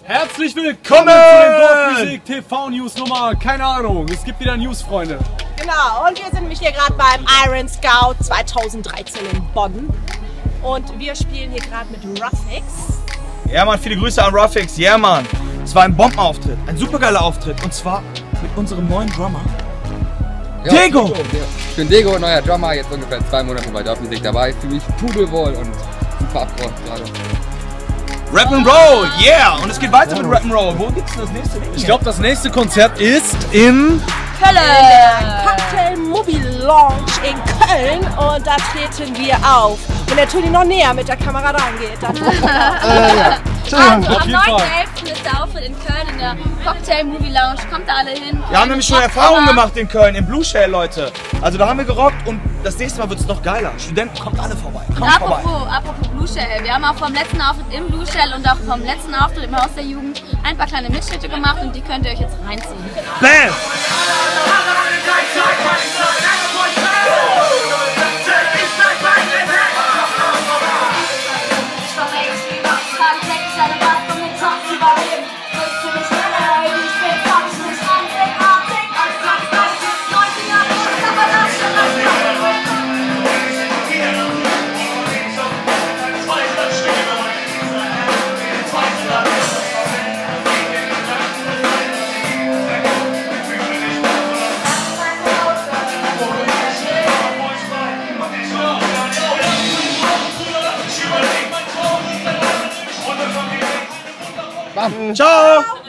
Herzlich willkommen zu den Dorfmusik TV News Nummer, keine Ahnung, es gibt wieder News, Freunde. Genau, und wir sind nämlich hier gerade beim Iron Scout 2013 in Bonn. Und wir spielen hier gerade mit Ruffix. Ja, Mann, viele Grüße an Ruffix. Ja, Mann. Es war ein Bombenauftritt, ein supergeiler Auftritt. Und zwar mit unserem neuen Drummer. Ja, Dego! Ich bin Dego, neuer Drummer, jetzt ungefähr 2 Monate bei Dorfmusik dabei. Fühle mich pudelwohl und super abgeräumt gerade. Rap'n'Roll, yeah! Und es geht weiter mit Rap'n'Roll. Wo gibt's das nächste Ding? Ich glaube, das nächste Konzert ist in Köln! Cocktail Mobile Lounge in Köln und da treten wir auf. Wenn der Toni noch näher mit der Kamera rangeht, dann Am Auf jeden Fall. 9.11. ist der Auftritt in Köln in der Cocktail Movie Lounge. Kommt da alle hin. Wir haben nämlich schon Erfahrungen gemacht in Köln, im Blue Shell, Leute. Also da haben wir gerockt und das nächste Mal wird es noch geiler. Studenten, kommt alle vorbei. Kommt vorbei. Apropos Blue Shell, wir haben auch vom letzten Auftritt im Blue Shell und auch vom letzten Auftritt im Haus der Jugend ein paar kleine Mitschnitte gemacht und die könnt ihr euch jetzt reinziehen. Bam! Bam. Ciao!